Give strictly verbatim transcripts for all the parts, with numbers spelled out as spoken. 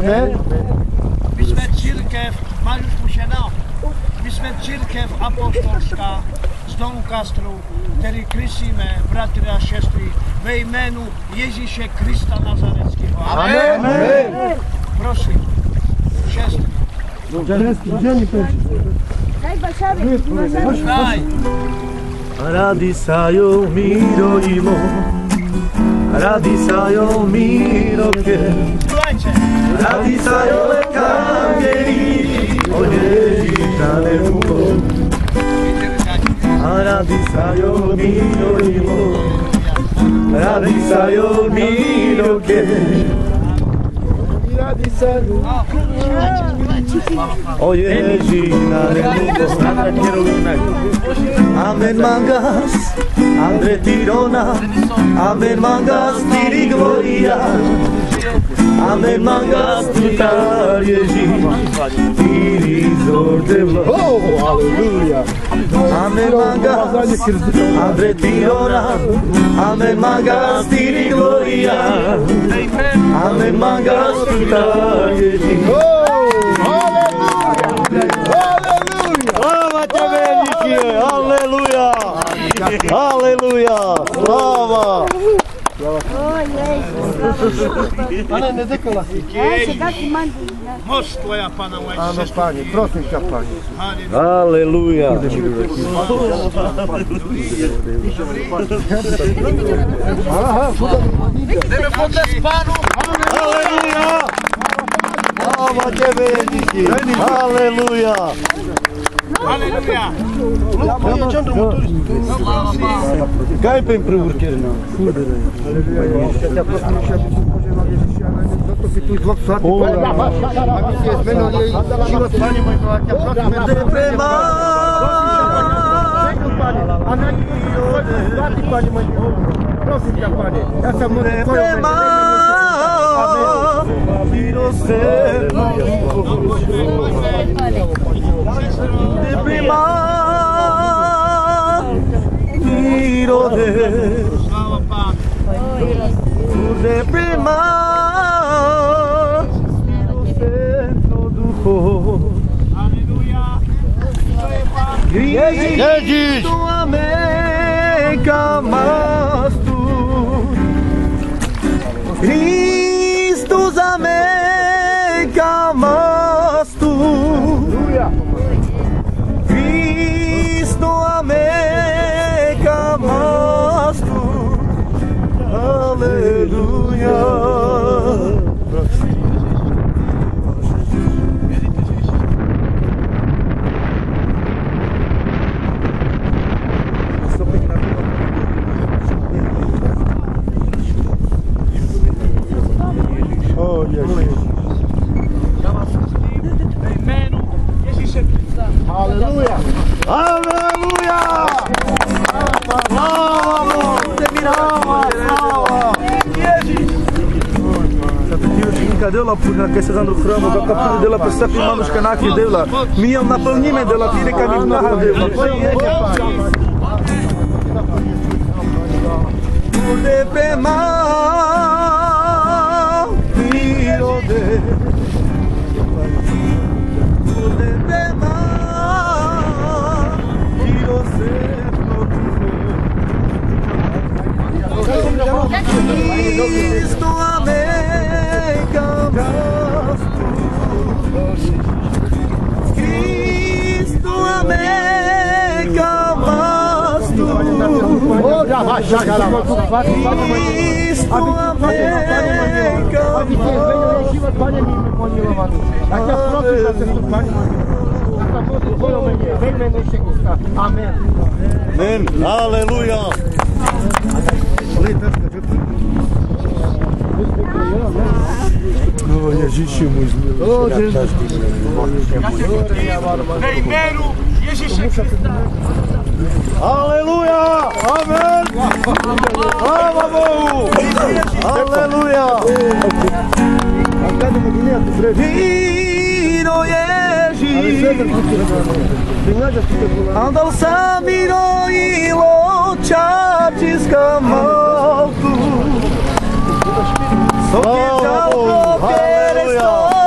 Amen. My jsme církev, Mariusz Musiena, my jsme církev apostolská z domu Kastru, který krysíme, bratry a sestry, ve jménu Ježíše Krista Nazareckého. Amen. Amen. Prosím, sestry. Daj. Radi sayo miro imo, radi sayo miro ke, radi sayo le kangeri, oye jitane muko. Radi sayo miro imo, radi sayo miro ke, radi sayo. Oye jitane muko. Amen mangas, Andre Tirona, Amen mangas, Tiri Gloria, Amen mangas, Tutar Yeji, Tiri Zordevla. Oh, hallelujah. Amen mangas, Andre Tirona, Amen mangas, Tiri Gloria, Amen mangas, Tutar Yeji. Oh, hallelujah. Aleluja! Aleluja! Slava! Pane, ne dekola si. Moc tvoja, Pana moja Áno, Pane, prosím ťa, Pane. Aleluja! Ideme podľa Pánu! Aleluja! Slava Tebe, Ježiši! Aleluja! Aleluia! Cai pentru urchere. De prima miro de de prima miro ducho. Aleluia! Cristo amecamas tu, Christus amecamas tu. Cristo amecamas tu, aleluia. Oh, Jesus. Aleluja! Aleluja! Slava! Dela până că se zandru hramul, că capul de la pe să primăm și canache de la mie am naplnime de la tine ca mi blaha de la de pe ma miro de de pe ma miro se Cristo amecamas tu, Cristo amecamas tu, Cristo amecamas. Amen. Amen. Aleluia. Oh, Ježiši môj zmilý. Oh, Ježiši. Nejménu Ježíše Krista. Aleluja. Amen. Sláva Bohu. Aleluja. Vino Ježíš. Andal samiro i ločačiska maltu. Sokje žalko, kere sto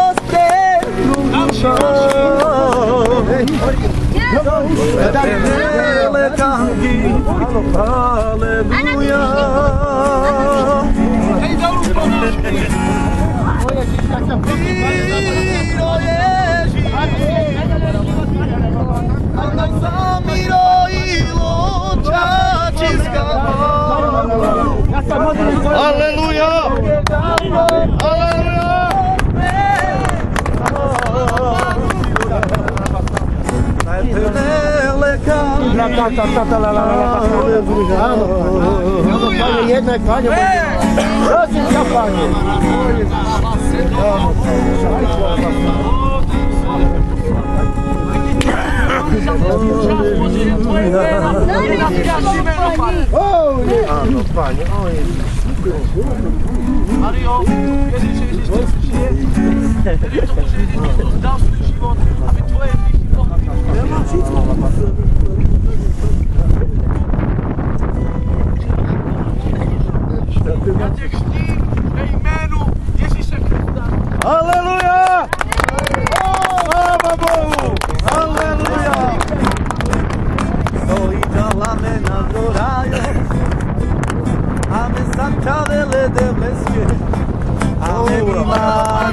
Ele kangi, aleluja. Aleluja! Aleluja! Panie, jednak Panie, proszę Cię Panie. Ano Panie, o Mario, wierzysz, że Jezus Chrystus żyje? Wtedy to może Jezus Chrystus dał swój żywot, aby Twoje myśli kochać. Ja Cię chrzci w imieniu Jezusa Chrystusa. Aleluja! Sława Bogu! Aleluja! Stoi dalame nazorają, a my sanczawele de bleskie. Aleluja!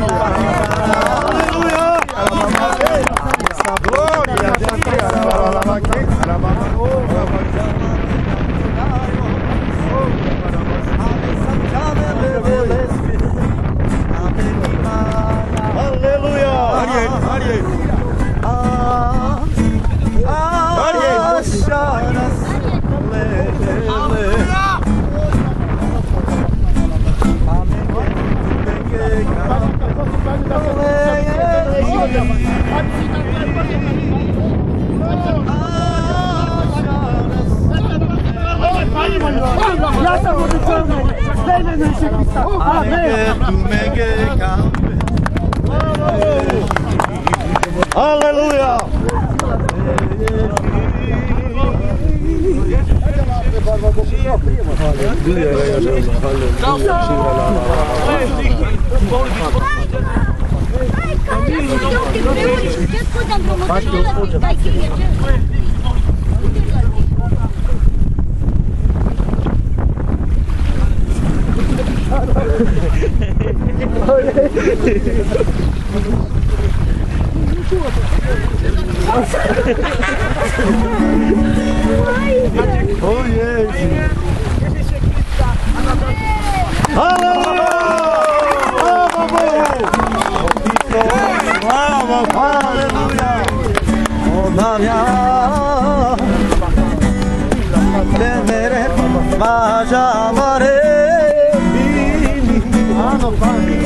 Gloria a Aleluja! Ariel, Ariel! Aleluja! O Jezu! Aleluja! Sława Bogu! Sława! Aleluja! Ona miała temere majamare ano Panie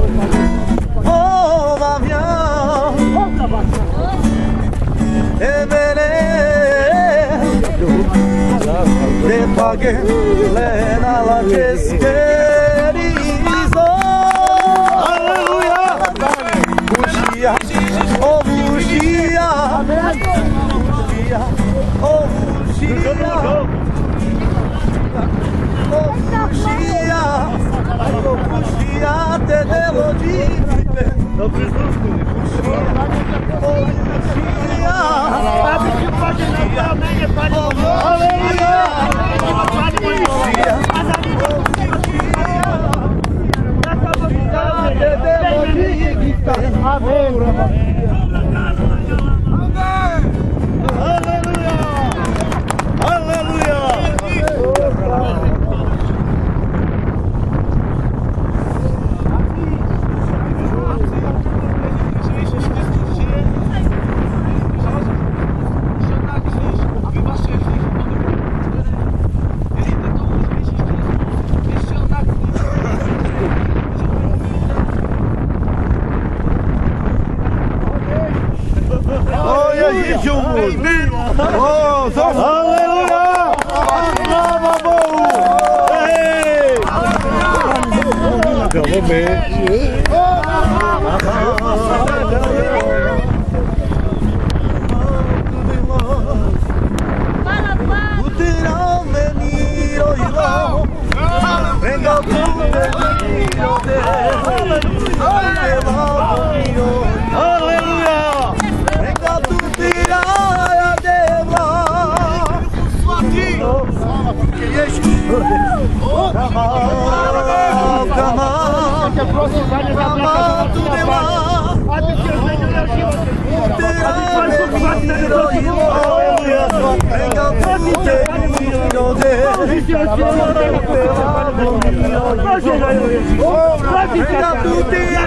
ona miała temere de pague lena la desquerizo. Aleluia! Bugia, oh bugia, bugia, oh bugia, oh bugia, oh bugia, te delo di no Cristo, oh bugia, aleluia! Oh, aleluia! Sława Bogu! Hej! Aleluia! Venga tu tiraya de te prosim, Panie, za blagoslowenia, Panie. Aby Cię zmieniła siła. Aby Pan Bóg Matkę wyprosił. Prosi Cię, Panie, prosi Cię o siłę tego Panie. Prosi Cię, prosi Cię,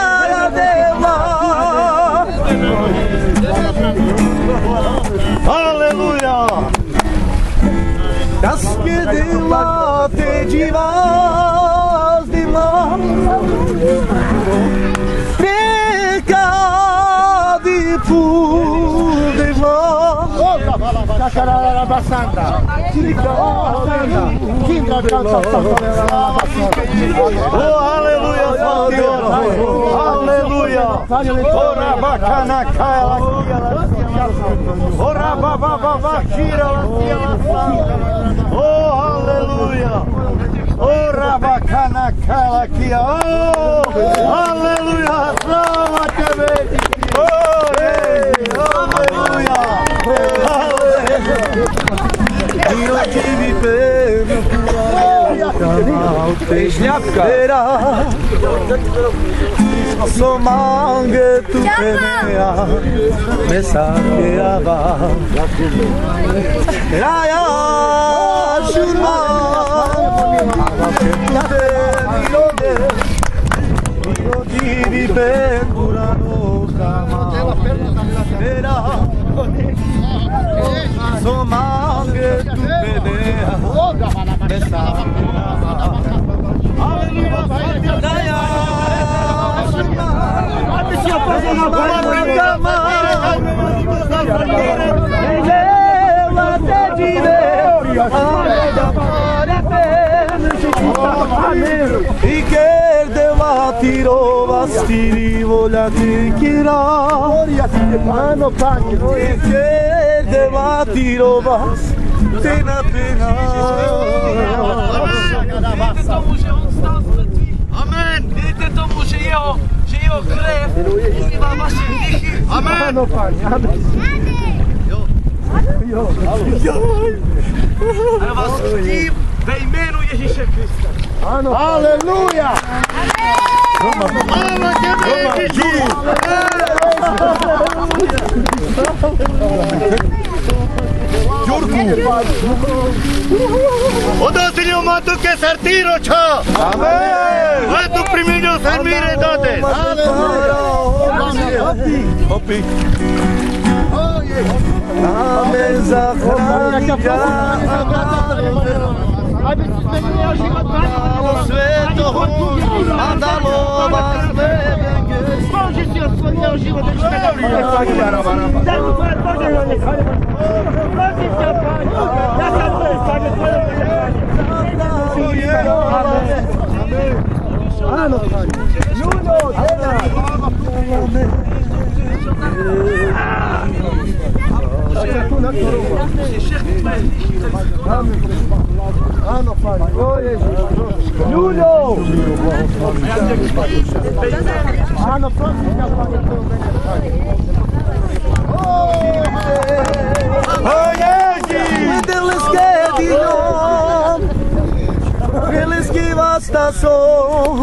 Aleluia! Casque de la te divas de la pecadi pur de la Cacarara basanda. Kinga calça Oh, aleluia, Deus! Aleluia! Ora bacana caia Ora bababa gira Oh, aleluia! Ora bacana caia aqui Oh, aleluia! Salva te vedi Oh, aleluia! Io ti vi prego Śliapka Somange tu penea Mesakeava Raya Shuma Milode Milodi vi pendurano Era Somange tu penea Mesakeava Raya Aby się opowiedział Panie. E quer debatiro bastiri voglia te kira Ano Panie. E quer debatiro bastiri na pena Amen! Wiecie tomu, że jego, że jego krew umywa wasze grzechy. Amen! Ano Panie. Ale was wszystkich we imieniu Jezusa Chrystusa. Ano. Aleluja! Mama Ciebie Jezus! Odostinio matu che sartiro ciao! Amen! Vai tu priminio servire date! Hopi! Hopi! Amen zachrania! Aby Ci zmieniła siła Panie. Sveto andalo basmenge Boże Ci odsłoniło siłę tego świata. Daj mu Panie, Boże, że nie chwalę. Proszę Cię, Panie. Ja sam to jest, Panie, Twoją wolę, Panie. Ano, Panie. Juno, Ano, Panie. O Jezus. Juno! Ano, proszę Cię, Panie, Twoją wolę, Panie. Oh Jezus! Deles que dinom Deles que bastason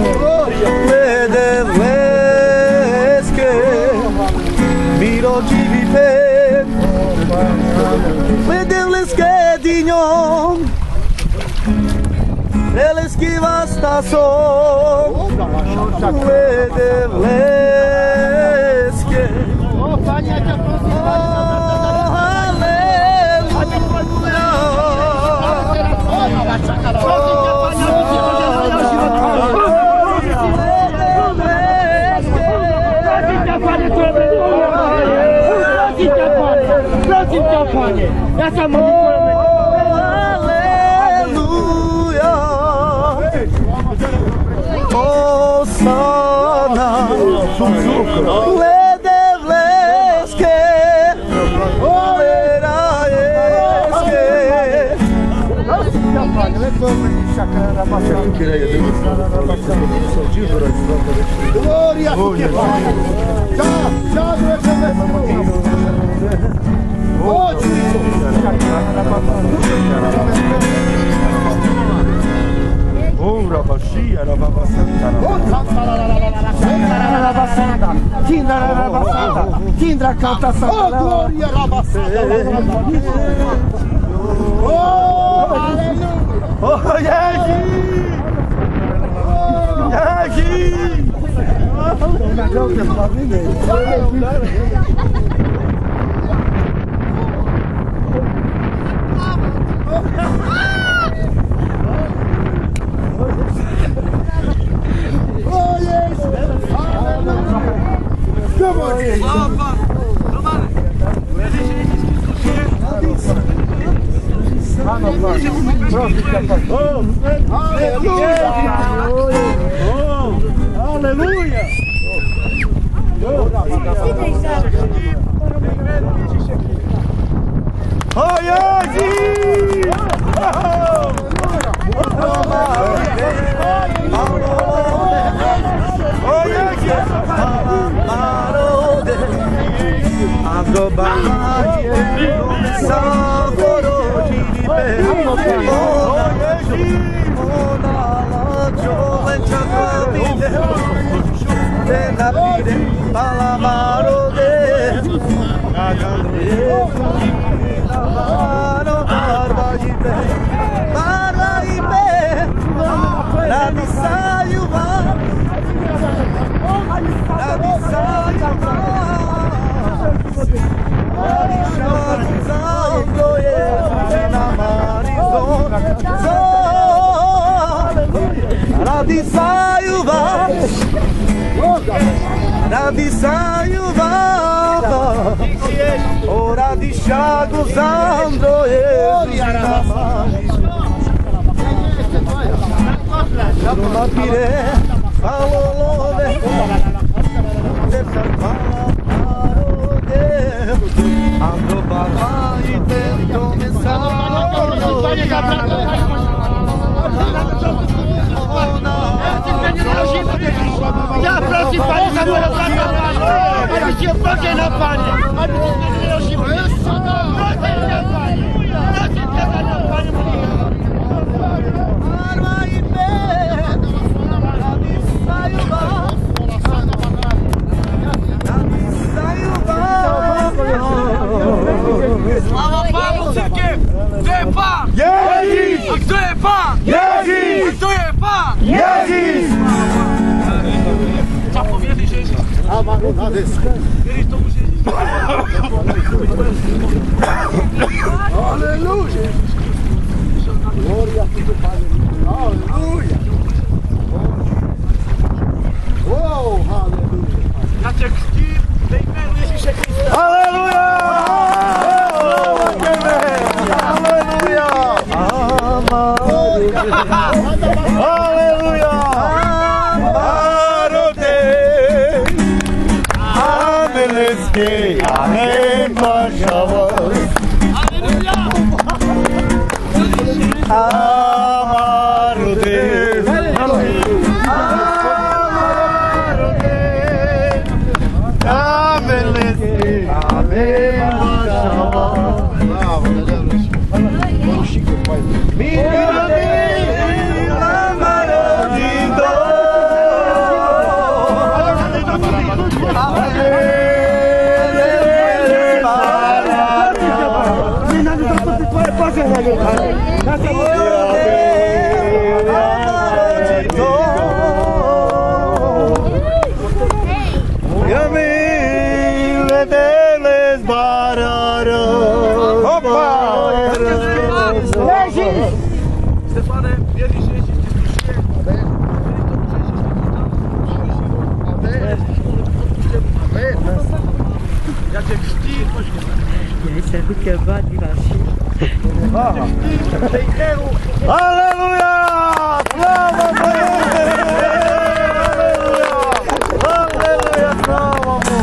Deles que Miro de viver Deles que dinom Deles que bastason Deles que O Panie, ja Cię proszę, Proszę Cię, Panie. Ja sam mówię Twoją Aleluja! Osana! Lede vleske! Olera eske! Gloria a Ti, Panie. Ciao, ciao, O Gesù! Oh, Rabashia, Rababasanta. Kindra Rabasanta. Kindra canta Santa. Oh, gloria Rabasanta. Oh, hallelujah. Oh, Yagi! Yagi! Oh, yes. Come on. Hallelujah. Oh, Yagi! Oh, Yagi! Radi sayuva, radi sayuva, ora di shago zando no mapire, alolove, ando bala e tento Ja, prosi Pani, za moją pracę, aby Ci odpocznie na Panie, aby Ci nie rodziło. Prosi na Panie, prosi na Panie, Sława Panu, cyrkiew! Kto jest Pan? Jezus! A kto jest Pan? Jezus! Kto jest Pan? Jezus! Trzeba powiedzieć, że jest Kiedyś to musi jeździć. Hallelujah. Gloria a tu Padre. Hallelujah. Oh, hallelujah. Jacek Steve, tej menu jest się Chrysta. Halleluja! Halleluja! Halleluja! Amarode! Ameleskie! Amen Mashavos! Amarode! Ameleskie! Amen Mashavos! Stefane, wierzysz, że jeździć Jacek Steve, chodź Halleluja! Sława Bogu! Halleluja! Sława Mu!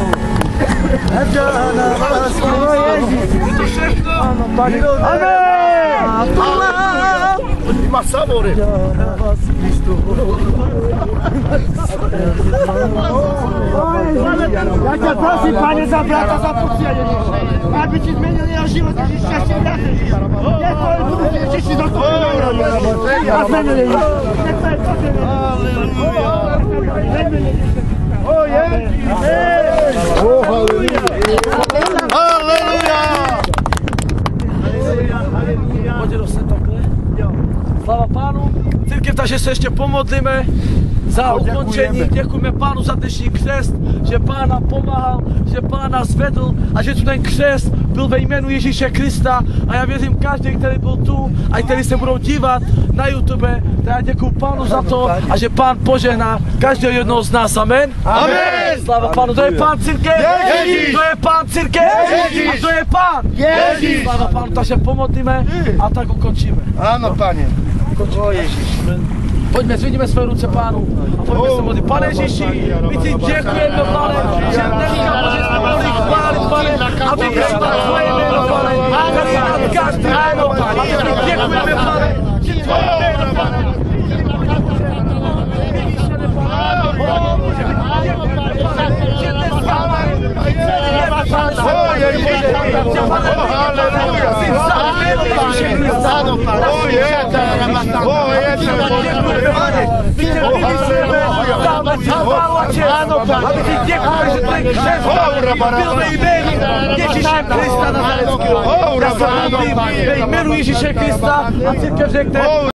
Amen! Ma sabore. Ja cię proszę, Panie, za brata, za puszczenie, aby Ci zmienili život, że szczęście braty. Nie to jest dzieci do tego. A zmienili. Nie to jest o jest! O, halleluja! Chodź do takhle. Sláva Pánu. Církev, takže se ještě pomodlíme za ukončení. Děkujeme Pánu za dnešní křest, že Pán nám pomáhal, že Pán nás vedl a že tu ten křest byl ve jménu Ježíše Krista. A já věřím, každý, který byl tu a který se budou dívat na YouTube, tak já děkuju Pánu za to a že Pán požehná každého jednoho z nás. Amen. Amen. Sláva Pánu. To je Pán církev. Ježíš. To je Pán církev. Ježíš. A to je Pán. Ježíš. Sláva Pánu. Takže pomodlíme a tak ukončíme. Ano, Panie. O Ježíš. Pojďme, zvedíme své ruce Pánu a pojďme se modlit. Pane Ježíši, my ti děkujeme, Pane, že dneska můžeš mohli chválit, Pane, a vyvyšovat tvoje jméno, Pane. Tady nad každé jméno, Pane. My ti děkujeme, Pane, že tvoje jméno, Pane. Vyvyšené, Pane. Děkujeme, Pane, že dneska, Pane, vycelujeme, Pane, O Ježíši. O halleluja. jsi za jméno Ježíše Krista. O jest. O jest. My tě vyvyšujeme, dáme ti chválu a čest. A my ti děkujeme, že ten křest byl ve jménu Ježíše Krista Nazareckého. Já se modlím ve jménu Ježíše Krista a církev řekne